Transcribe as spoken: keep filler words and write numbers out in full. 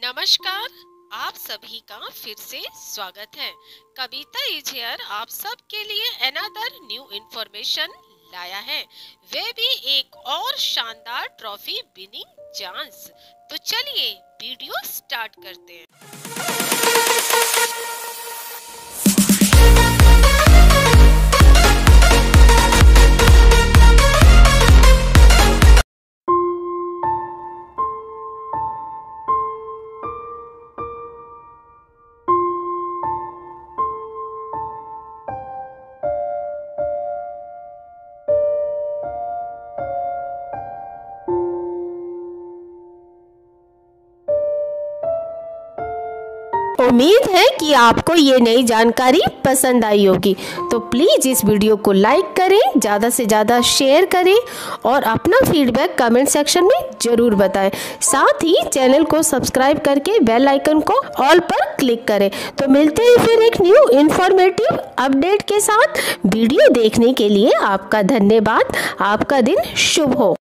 नमस्कार, आप सभी का फिर से स्वागत है। कविता इज हियर आप सब के लिए अनदर न्यू इन्फॉर्मेशन लाया है, वे भी एक और शानदार ट्रॉफी विनिंग चांस। तो चलिए वीडियो स्टार्ट करते हैं। उम्मीद है कि आपको ये नई जानकारी पसंद आई होगी, तो प्लीज़ इस वीडियो को लाइक करें, ज़्यादा से ज़्यादा शेयर करें और अपना फीडबैक कमेंट सेक्शन में ज़रूर बताएं। साथ ही चैनल को सब्सक्राइब करके बेल आइकन को ऑल पर क्लिक करें। तो मिलते हैं फिर एक न्यू इन्फॉर्मेटिव अपडेट के साथ। वीडियो देखने के लिए आपका धन्यवाद। आपका दिन शुभ हो।